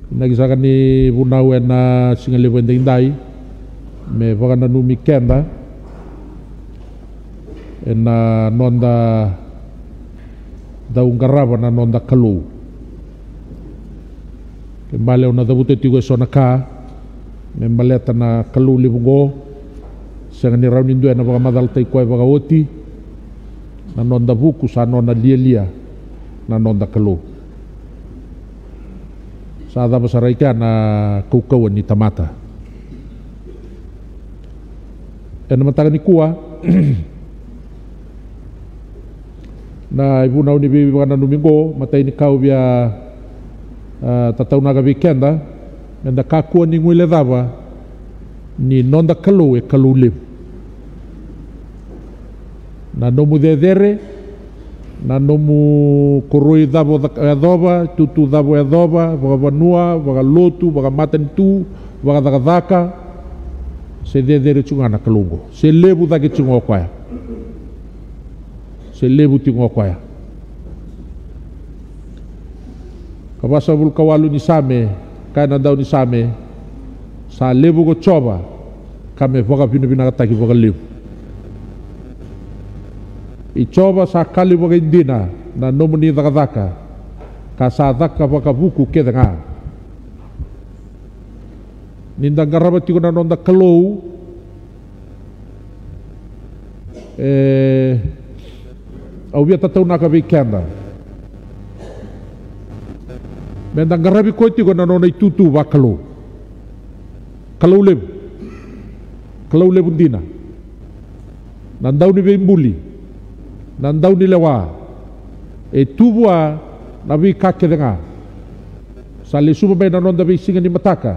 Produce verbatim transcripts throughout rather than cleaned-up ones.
Nagisaka ni Vunau na singalevo endai me vagana numi kenda ena nonda daungarava na nonda kalu ke male ona dabute tigo sonaka me maleta na kalu libungo sanga ni rauni ndue na vaga madal tai koe vaga oti na nonda vuku sa nona lia lia na nonda kalu sa dava saraika na kukau ni tamata ena mataga ni kua na ibuna ni bibi wana domingo matai ni kau bia uh, tatau naga weekenda enda kakua ni ngui le dava ni nonda kalu e kalu lim na nomu dedere na nomu koroi davo adoba tutu davo adoba vaga vanua vaga lotu vaga matan tu vaga daga daka se dedere tungana kalungo se lebu dake tungo kwaya se lebu tungo kwaya kabasa bul kawalu ni same kana dau ni same sa lebu go coba kame vaga pina pina taki vaga lebu i coba sa kali vaga indina na nomu ni daga daka ka sa daka vaga buku keda nga ninda garaba tigo na nonda kalou eh au bia tatau naka weekenda menda garabi koe tigo na nona i tutu wa kalou kalou lebu kalou lebu ndina na ndau ni veimbuli na ndau ni lewa e tubua na vi kake denga sa le suba na nonda vi singa ni mataka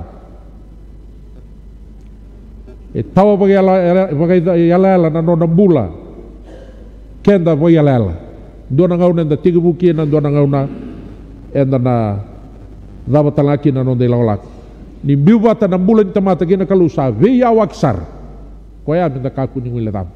e tawa bagi ala bagi ala na nona bula kenda bagi ala dona ngau nenda tiga buki na dona ngau na enda na dava talaki na nonda ilawalak ni biubata na bula ni tamata kina kalu sa vi awaksar koya minta kaku ni ngule tam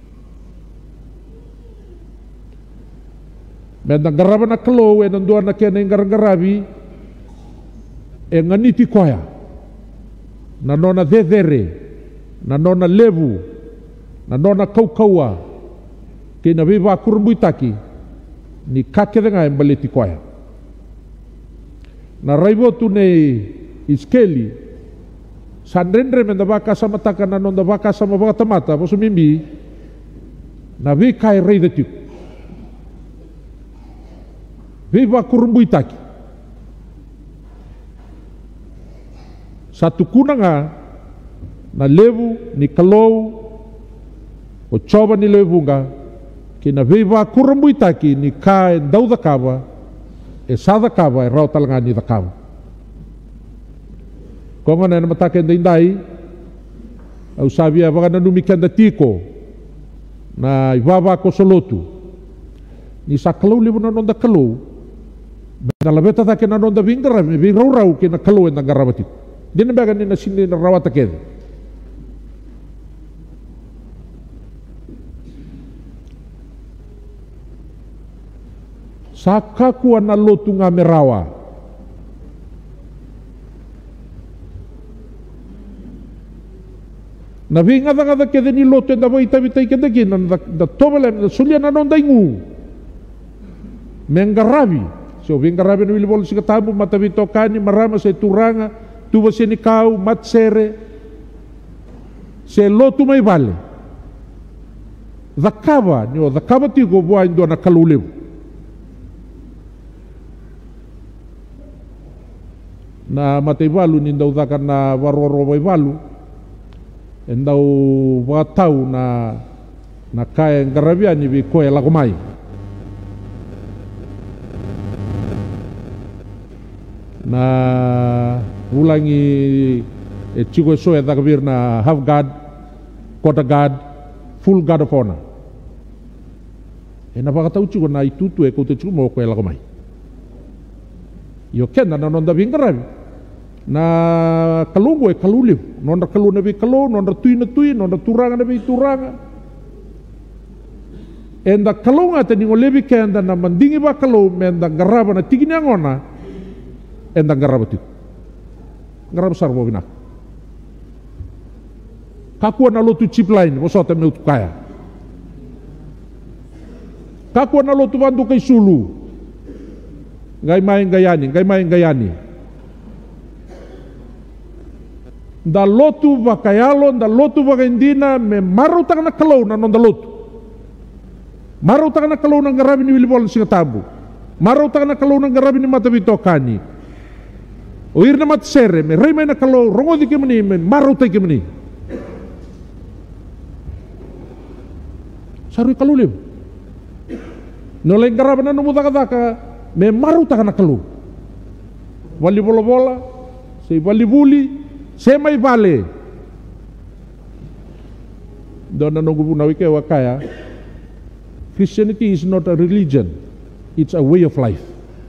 menda garaba na kalo e nandua na kena ingar-garabi e nganiti koya na nona dedere na nona levu na nona kaukaua ke na viva kurumbuitaki ni kake denga embaleti koya na raivotu ne iskeli sandrendre menda baka sama taka na nonda baka sama baka tamata posu mimbi na vi kai rei detik viva kurumbuitaki satu kunanga na levu ni kalou o coba ni levunga ki na viva kurumbuitaki ni ka e dau da kava e sada kava e rau talangani da kava konga na matake ndai au sabia vaga na numi kenda tiko na ivava ko solotu ni sa kalou levu na nonda kalou na labeta ta ke na nonda vingra vi rau rau ke na kalou na garabati dina baga ni na sini na rawata ke sakaku na lotu nga merawa na vinga da da ke ni lotu da voi tavi tai ke da ke na da tobele na sulia na nonda ingu mengarabi so vingarabi no ilibol si katabu matabi tokani marama se turanga tuwa se ni kau matsere se lotu mai vale zakava ni o zakava tigo boa indo na kaluleu na matei valu ni ndau zakar na waroro vai valu endau watau na na kaya ngarabiani vi koe lagomai na ulangi e chigo so e dagavir na half guard, quarter guard, full guard of honor. E na pakatau chigo na itutu e kote chigo mo koe lagomai. Io kenda na nonda vingarabi. Na kalungo e kaluliu. Nonda kalu na vi kalu, nonda tui na tui, nonda turanga na vi turanga. Enda kalunga te ningo levi kenda na mandingi ba kalu, menda garaba na tigini angona, enda garaba tiku. ngara besar bo binak. Kakuan na lotu chip line bo sota meu kaya. Kakuan na lotu bandu kay sulu. Ngai mai gayani, ngai mai gayani. Da lotu bakayalo, da lotu bakindina me maru tang na kalau na non da lotu. Maru tang na kalau na ngarabi ni wilibol singatabu. Maru tang na kalau na ngarabi ni matabitokani. Oir na matsere me rei mai na kalau rongo di kemani me maru tai kemani. Sarui kalau lem. Nolai ngarabi na numu daka me maru tang na kalau. Wali bola bola, sei wali buli. Saya mai vale. Dona nunggu puna wike wakaya. Christianity is not a religion, it's a way of life.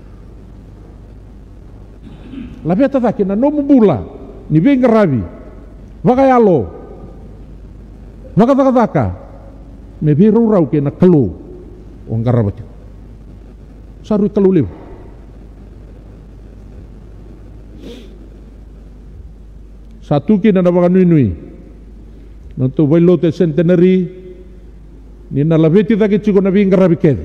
Labi tataki na nomu bula ni benga rabi. Wakayalo. Wakadakadaka. Me biru rau ke na kalu ongarabati. Sarui kalu lew. Satu kina na mga nui-nui. Nanto bailote centenary. Ni nalabeti taki chiko na binga rabikedi.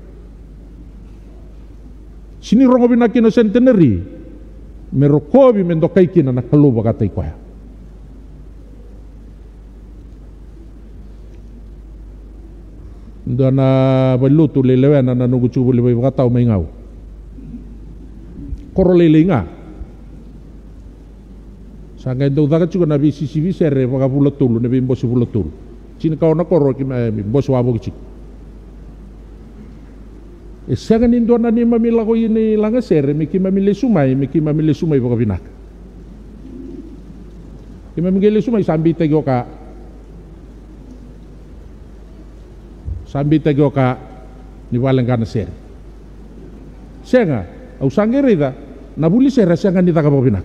Sini rongo binaki na centenary. Merokobi mendokai kina na kaluba katay kwaya. Ndo na bailoto lelewe na nanugu chubo lewe wakataw may ngaw. Koro lele nga. Sanga ndo daga chuko na bisi sibi sere waka bulatulu na bimbo si bulatulu. Sini kau na koro ki bos wabo ki. E sanga nindo na ni mamila ko ini langa sere mi ki mamile sumai mi ki mamile sumai waka binak. Ki mamile sumai sambi tego ka. Sambi tego ka ni walang kana sere. Sanga au sangerida na buli sere sanga ni taka waka binak.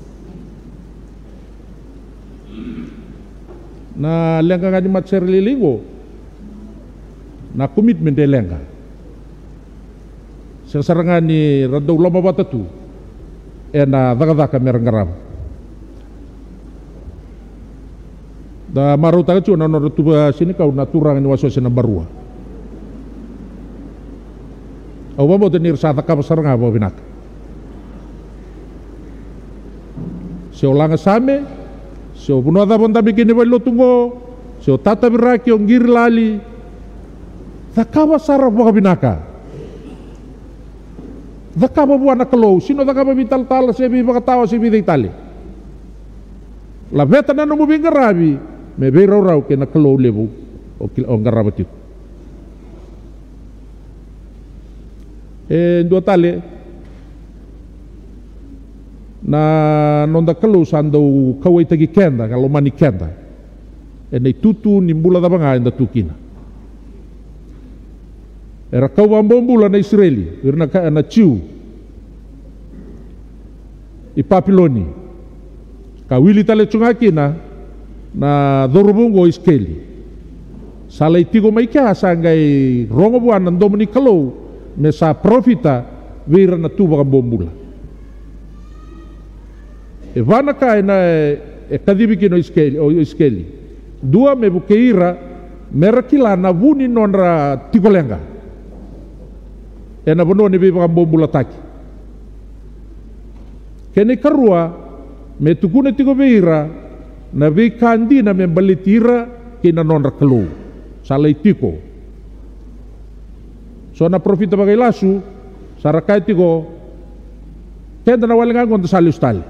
Na lenga nga ni matser lilingo na komitmen de lenga sa sarangan ni radaw lama batatu e na daga-daga merang garam da maru taga chu na no tuba sini kau naturang ni waso sina barua au babo tenir sa taka saranga bo binak seolanga same. So puno ada bonta bikin iba lo tungo, so tata biraki ongir lali, dakaba sarap baka binaka, dakaba buana kalau, sino dakaba bital tala sebi baka tawa sebi day tali, la beta na numu bingarabi, me bero rau ke na kalau lebu, o ngarabat itu. Eh dua tali. Na nonda kalau sando kawai tagi kenda kalau mani kenda e nei tutu ni mbula da banga inda tukina era kau bambula na Israeli irna ka na chiu i Papiloni ka wili tale chungakina na dorubungo iskeli salai tigo mai ka sangai rongo buana ndomni kalau me sa profita vira na tuba bambula. E vana kai na e kadibiki no iskeli o iskeli dua me bukeira merakila na vuni nonra tikolenga e na bono ne biba bombula taki kene karua me tukune tiko beira na vi kandi na me balitira kina nonra kelu salai tiko so na profita bagai lasu sarakai tiko kenda na walenga ngonta sali ustali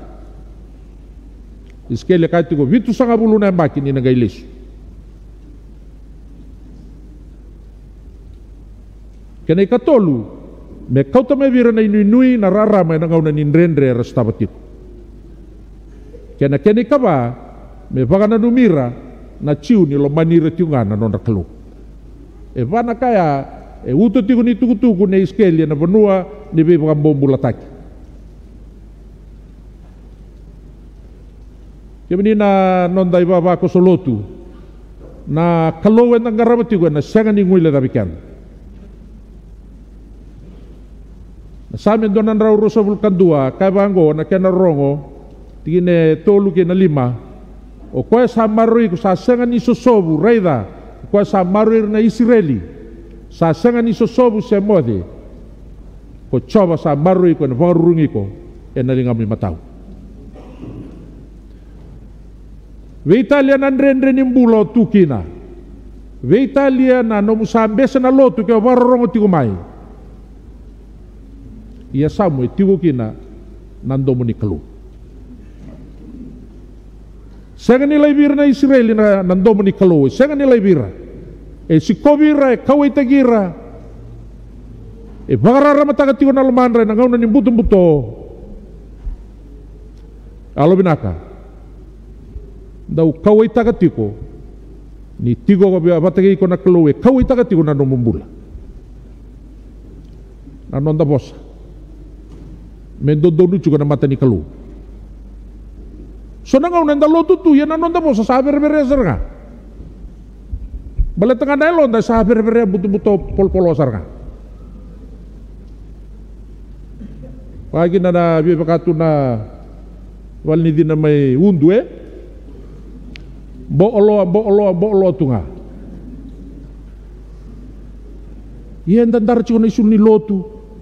iskele kati ko vitu sanga bulu na mbaki ni naga ilesu kena ikatolu me kauta me vira na inui na rara me nangau na nindrendre rastabatik kena kena ikaba me vaga na numira na ciu ni lo manira tiungana non rakelu e vana kaya e uto tiku ni tuku-tuku ne iskele na benua ni be bambombu lataki. Kami na nondai baba ko solotu na kalowen ng garabati ko na siya nga ni nguila tabikan. Sa amin doon ang rauro sa vulkan dua, kaya banggo na kaya narongo tigine tolu ke na lima o koe sa marui ko sa senga ni sosobu reida koe sa marui na Israeli sa senga ni sosobu se mode ko coba sa marui ko na vangarurungi ko e na linga mi matau ve Italia na ndrendre ni mbulo tukina ve Italia na no musambesa na lotu ke varorongo tigo mai ia samu e tigo kina nandomu ni kalu senga ni laibira na Israeli na nandomu ni kalu senga ni laibira e si kobira e kawai tagira e vagarara mataga tigo na lamandra na ngauna ni mbuto mbuto alo binaka dau kawai taga tiko ni tigo ko bia batagi ko na kalu e kawai taga tiko na nomumbula na nonda bosa mendodonu juga na mata ni kalu so na ngauna nda lotu tu ya na nonda bosa sa berbere sarga bala tanga na londa sa berbere buto-buto pol-polo sarga pagi na na bia bakatu na walni dina mai undu e bo olo bo olo bo olo tunga ien dandar chiko na isuni lotu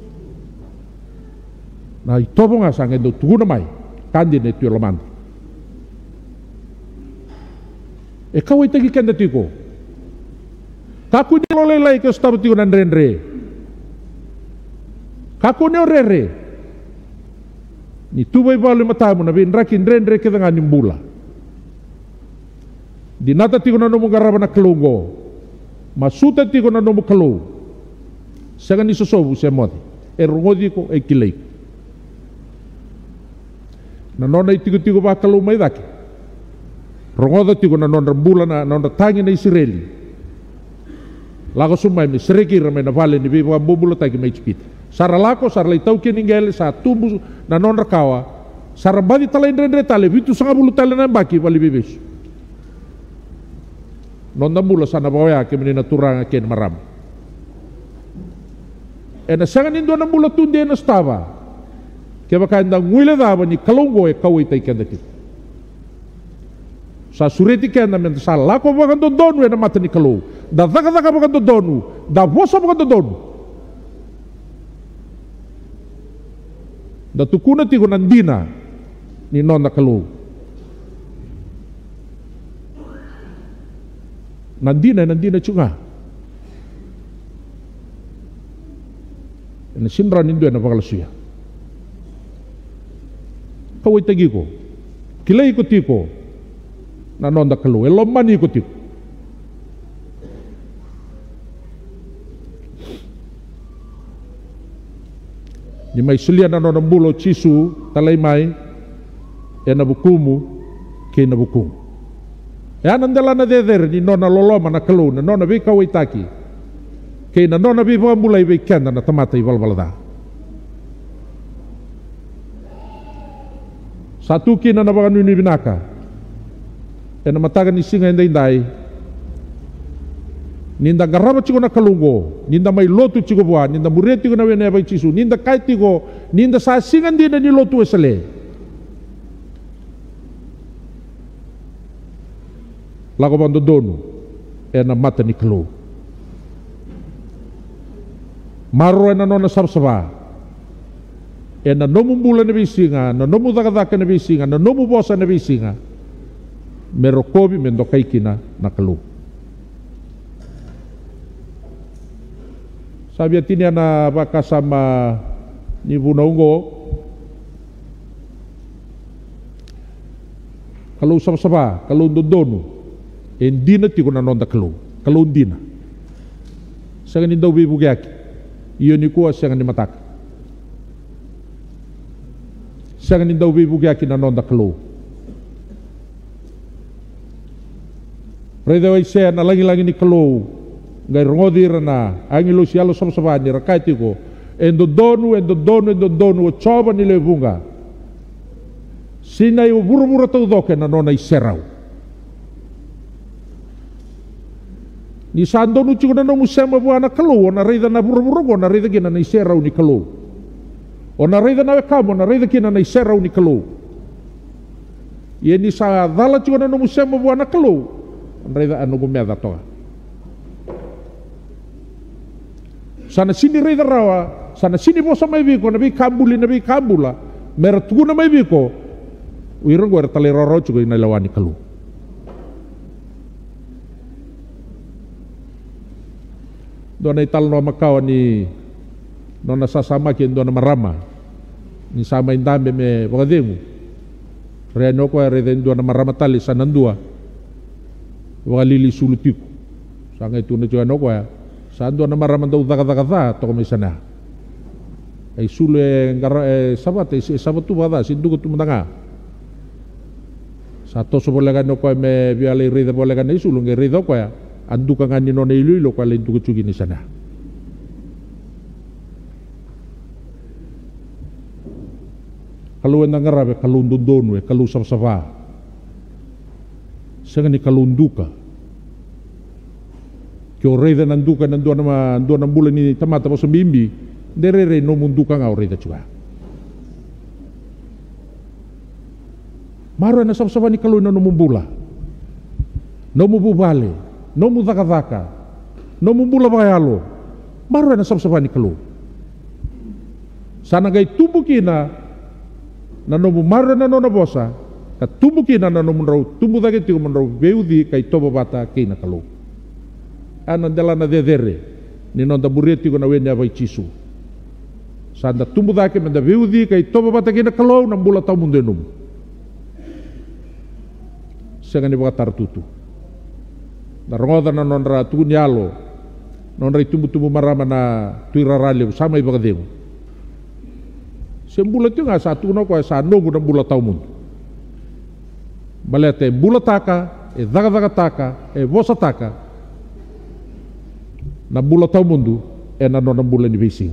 na itobo nga sange do tuguna mai kandi ne tuyo lamanda e kawai tagi kenda tiko kaku ni lolei lai ke stabu tiko nan renre kaku ne orere ni tubai balu matamu na bin rakin renre ke dengan nimbula di nata tiko na nomu garaba na kalungo masuta tiko na nomu kalu sanga ni sosobu se modi e rungodi ko e kilei na nona i tiko tiko ba kalu mai daki rungoda tiko na nona bula na nona tangi na Israeli lago sumai mi sereki ramai na vale ni biwa bubula taki mai chipita sara lako sara lai tau keningele sa tumbu na nona kawa sara badi talai ndre tale vitu sanga bulu tale na baki vali bibis nonda mula sana bawaya ke menina turanga ken maram ena sanga nindo na mula tunde na stava ke baka nda nguile dava ni kalongo e kawai tai kenda ki sa sureti kenda men sa lako baka donu e na mata ni kalau da daga daga baka donu da vosa baka donu da tukuna tigo nandina ni nonda kalau nandina nandina chunga ena sinra nindu ena bakalasuya kawai tagi ko kilai ko tiko na nonda kalu elomani ko tiko ni mai sulia na nonda bulo chisu talai mai ena bukumu ke na bukumu e anandela na deder ni nona loloma na kalu na nona vi kawai taki ke na nona vi mulai vi kenda na tamata i valvalada satu kina na baka nuni binaka e na mataga ni singa inda indai ninda garaba chiko na kalungo ninda mai lotu chiko bua ninda mureti ko na wene bai chisu ninda kaiti ko ninda sa singa ndina ni lotu esale lago bando donu e na mata ni kalu maro e na nona sabsaba e na nomu mbula na bisinga na nomu dagadaka na bisinga na nomu bosa na bisinga merokobi mendokai kina na kalu sabi atini ana baka sama ni bunaungo kalu sabsaba kalu donu endina tiko na nonda kalu kalu ndina sanga ni daw bibu gyaki iyo ni kuwa sanga ni mataka sanga ni daw bibu gyaki na nonda kalu reda wai se na lagi lagi ni kalu ngai rongodir na angilo sialo som sabani rakai tiko endo donu endo donu endo donu o choba ni levunga sina i buru-buru tau doke na nona i serau ni sando nu chiko na no musema bu ana kalu ona reida na buru-buru ona reida kina na iserau ni kalu ona reida na kamo na reida kina na iserau ni kalu Ia ni sa dala chiko na no musema buana kalu. Reda anu gumeda toa. Sana sini reda rawa, sana sini bosa mai biko nabi kambuli nabi kambula. Mera tuguna mai biko. Uirang gua tali roro chiko ina lawani kalu. Dona ital no makau ni nona sasama ki dona marama. Ni sama indambe me wakademu. Rea noko ya reda dona marama tali sanandua. Wakalili sulutiku sanga itu na juga noko ya sando na maraman daw daga-daga to kami sana ay sule ngara eh, sabat eh, sabat tu bada sindu tu mendanga satu sobolega noko me biale rida bolega nei sulu nge rida ko ya andu kanga ni nona ilu lo ko le ndu kugi ni sana kalau enda ngarabe kalau ndondon we kalau sabsava sanga ni kalunduka kyo reda nanduka nandu nama nandu nam bulan ni tamata po sembimbi derere no munduka ngau reda juga maro na sabsaba ni kaluna no mumbula no mububale no mudaka-daka no mumbula bayalo maro na sabsaba ni kalu sana gai tubukina na no mumaro na no na bosa ka tumbu kina na nomrau tumbu dake tio monrau beudi kai toba bata kina kalu ana dela na dedere ni nonda bureti ko na wenya vai chisu sanda tumbu dake menda beudi kai toba bata kina kalu na bula tau mundenum sanga ni baka tartutu na rongoda na nonra tu nyalo nonra tumbu tumbu marama na tuirarale sama ibaka demu sembula tu nga satu no ko sa no na bula tau mundu balete bula taka, e daga-daga taka, e vosa taka. Na bula tau mundu, e na nona bula ni visinga.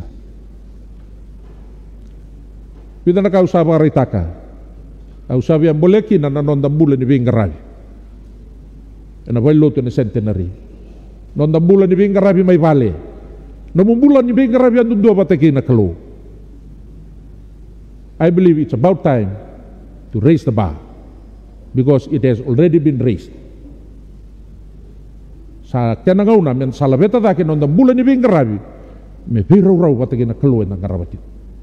Pida na ka usaba rai taka. A usabi ang boleki na nona bula ni vingarabi. E na vai loto ni centenary. Nona bula ni vingarabi may vale. Namumula ni vingarabi ang nundua bataki na kalu. I believe it's about time to raise the bar. Because it has already been raised. Sa kanangauna men salabeta dake nonda bulan ni bingarabi me virau rau patagi na kaluan ng karawati.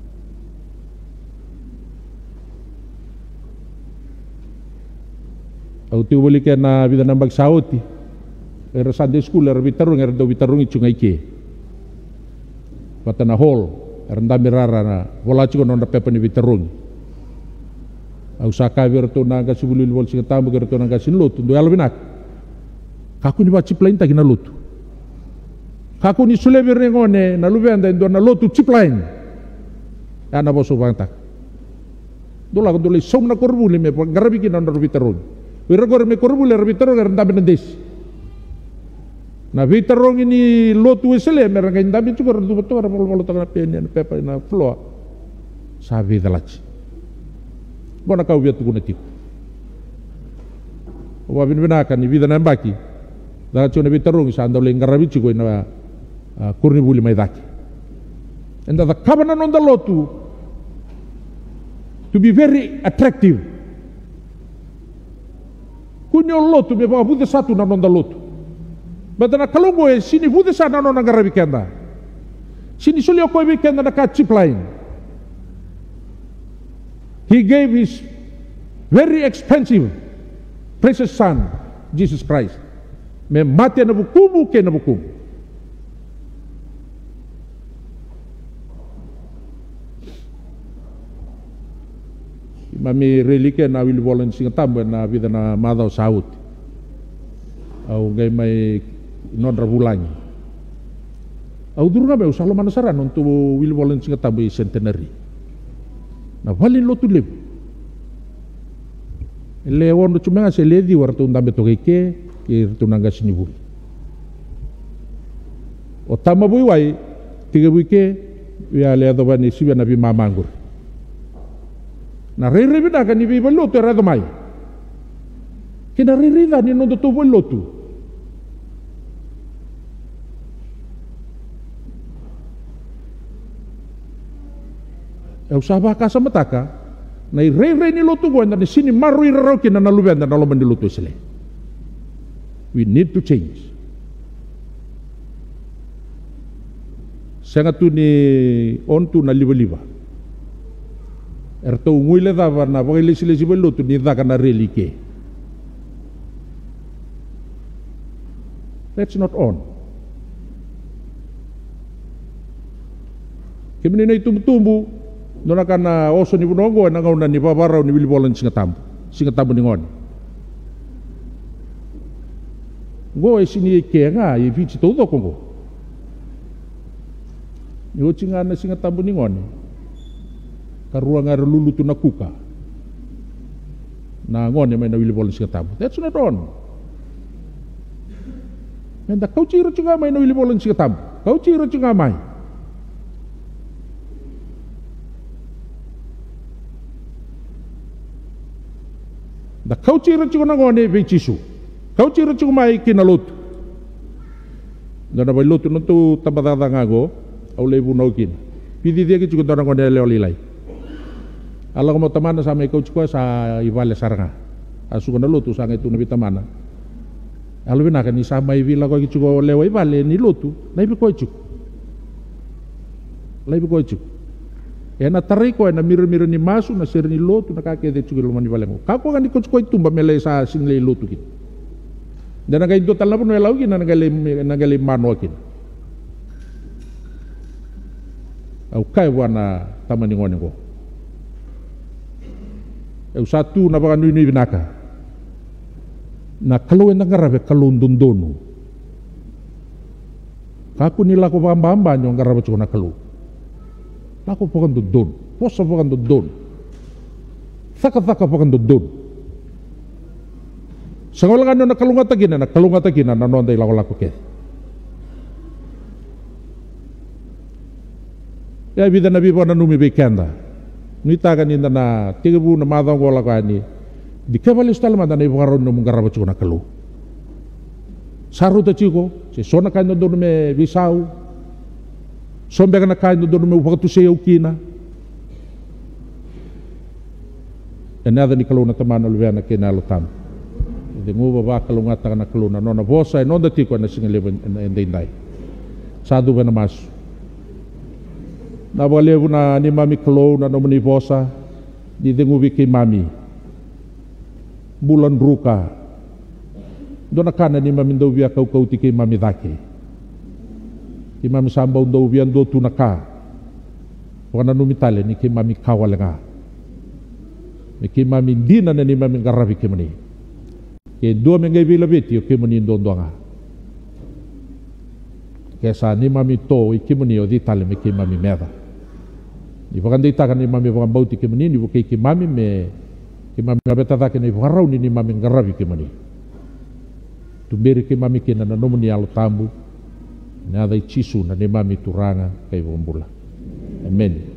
Au tiu balik na vida nang bagsauti. Era Sunday school era bitarung era do bitarung ichungay ke. Patana hall era ndami rara na wala chiko nonda pepa ni bitarung. Au saka virto naga subulil wal sing tamu virto naga sinlut ndo albinak kaku ni bachi plain tagi na lutu kaku ni sule virengone na lubenda ndo na lutu chiplain ana boso bantak dola ko dole som na korbuli me garabi kin na rubiterong wiragor me korbuli rubiterong er ndabe ndes na viterong ini lutu esele meranga ndabe chukor du beto polo polo tanga penya pepa na floa sabi dalach bona kau biar tukuna tiku. Wabin benakan ni vida nambaki. Dah cuma bitarung sanda oleh ngarabi ciku ina kurni buli mai daki. And the covenant on the lotu to be very attractive. Kunyo lotu me bawa bude satu na on the lotu. Badana kalongo e sini bude sana na ngarabi kenda. Sini sulio ko bi kenda na ka chip line. He gave his very expensive, precious son, Jesus Christ. Me mati na bukumu ke na bukumu. Mami relike na wili volan singa tambo na vida na madao saut. Au ngai mai nonra bulangi. Au duru na be usalo manasaran untuk wili volan singa tambo centenary. Na valin lotu lep. Le wono cuma ngase ledi wartu ndambe to keke ke tu nanga sinibu. O tama bui wai tiga bui ke ya le ado bani siba nabi mamangur. Na riri bina kan ibi lotu era do mai. Kena riri da ni nondo to lotu. Eu sabah kasa mataka Na i rei-rei ni lotu goa, na ni sini maru i rarau ki na naluwenda na loman ni lotu isile. We need to change. Senga tu ni on tu na liwa-liwa. Er tau ngui le dava na wakai lesi-lesi wa lotu ni dhaka na reli ke. That's not on. Kemini na itumbu-tumbu, nona kana oso ni bunongo, na ngauna ni babarau ni wilibolan singatambu. Singatambu ni ngoni. Ngo e sini e kea nga, e vici tau doko ngo. Ni o tinga na singatambu ni ngoni. Karua ngara lulu tu na kuka. Na ngoni may na wilibolan singatambu. That's not on. Menda kau ciro tinga may na wilibolan singatambu. Kau ciro tinga may. Da kau ciro tinga na ngoni e cisu. Kau ciro tinga may kina lotu. Da na bay lotu no tu tabadada ngago. Au lebu no kina. Pidi dia ki tinga na ngoni e leo lilai. Ala ko mo tamana sa may coach ko sa Ivale Saranga. Asu ko na lotu sa ngay tu nabi tamana. Alu na kan isa may vila ko ki ko lewa Ivale ni lotu, na ibi ko chu. La ibi ko chu. E na tarai ko na miro-miro ni masu na ser ni lotu na kake de chu lo man Ivale ko. Kako kan coach ko tumba mele sa sin le lotu kit. Dan nga indo talabu no elaw kin na ngale ngale mano kin. Au kai wana tamani ngone ko. Eu satu na baka nui nui binaka na kalau na ngarabe kalau ndondono kaku nila ko bamba-bamba nyo ngarabe chuko na kalau lako pokan dondon posa pokan dondon thaka-thaka pokan dondon sangola kano na kalungata gina na kalungata gina na nonda ilako lako ke ya bida nabi po na numi bekenda Nita kan inda na tiga bu na madang gola ka ni di kebali stal manda na ibaron no mungarabat ko na kalu saru ta chiko se sona kan do me bisau sombe kan kan do me upatu se ukina enada ni kalu na tamana luana ke na lutam de nguba ba kalu ngata na kalu na nona bosa e nonda tiko na singeleven endai dai sadu bena mas na walevu na ni mami klo na nomani vosa di dengubi ki mami bulan ruka dona kana ni mami ndo via kau kau tiki mami dake ki mami samba ndo via ndo tunaka wana no mitale ni ki mami kawalenga ni ki mami dina na ni mami ngarabi ki mani ke do me ngai vila veti ki mani ndo ndonga ke sa ni mami to ki mani o di tale me ki mami meda Ni wakan dita kan ni mami wakan bauti ke mani ni bukai ki mami me ki mami abeta da ke ni warau ni ni mami ngarabi ke mani tu beri ki mami ke na nomu ni alo tambu na dai cisu na ni mami turanga kai wombula amen